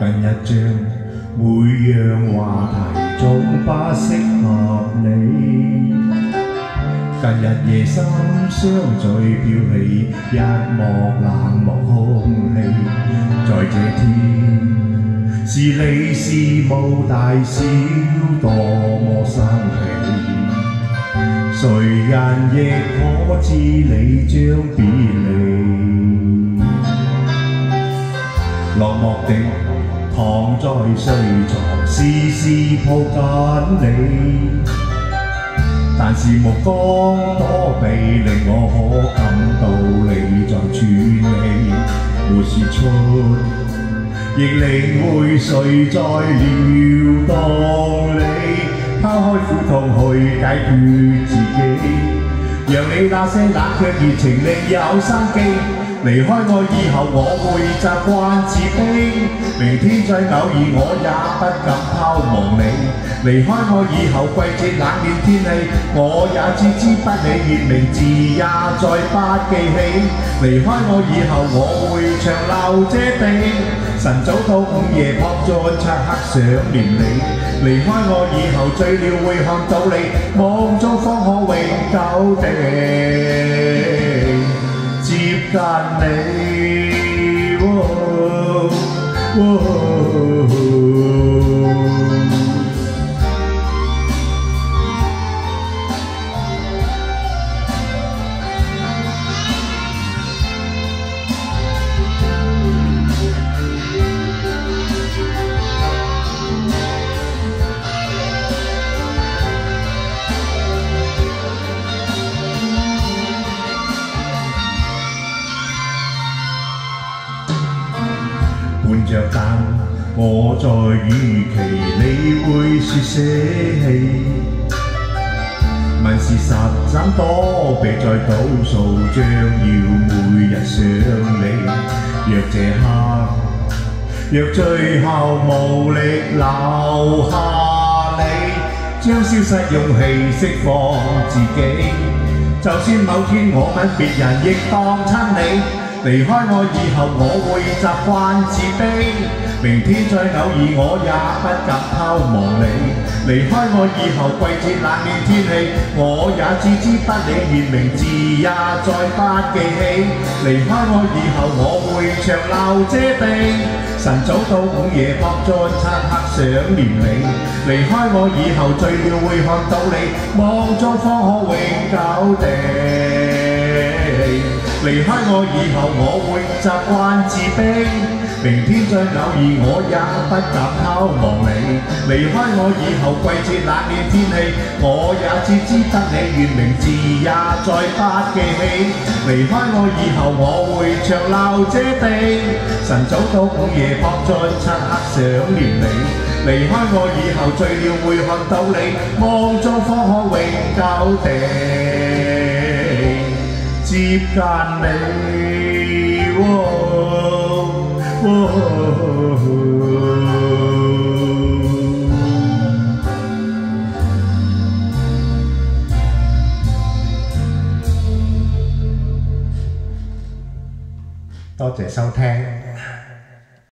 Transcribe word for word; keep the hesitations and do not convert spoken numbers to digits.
近一張，每樣話題總不適合你。近日夜深相聚飄起一幕冷漠空氣，在這天是你事無大小，多麼生氣。誰人亦可知你將別離，落寞地躺在睡床，時時抱緊你。但是目光躲避，令我可感到你在喘氣。沒說出，亦領會誰在撩動你。拋開苦痛去解決自己，讓你那些冷卻熱情另有生機。離開我以後，我會習慣自卑。明天再偶爾，我也不敢拋忘你。離開我以後，季節冷暖天氣，我也置之不理，連名字也再不記起。離開我以後，我會長留這地。晨早到午夜撲進漆黑想念你。離開我以後，醉了會看到你，夢中方可永久地接近你。哦哦伴着蛋，我在預期你會說捨棄。問事實怎躲避，在倒數將要每日想你。若這刻，若最後無力留下你，將消失勇氣釋放自己。就算某天我吻別人，亦當親你。離開我以後，我會習慣自卑。明天再偶爾，我也不敢拋忘你。離開我以後，季節冷暖天氣，我也置之不理，連名字也再不記起。離開我以後，我會長留這地。晨早到午夜撲進漆黑想念你。離開我以後，醉了會看到你，夢中方可永久地。離開我以後，我會習慣自卑。明天再偶爾，我也不敢拋忘你。離開我以後，季節冷暖天氣，我也置之不理，連名字也再不記起。離開我以後，我會長留這地。晨早到午夜撲進漆黑想念你。離開我以後，醉了會看到你，夢中方可永久地接近你。哦哦多謝收聽。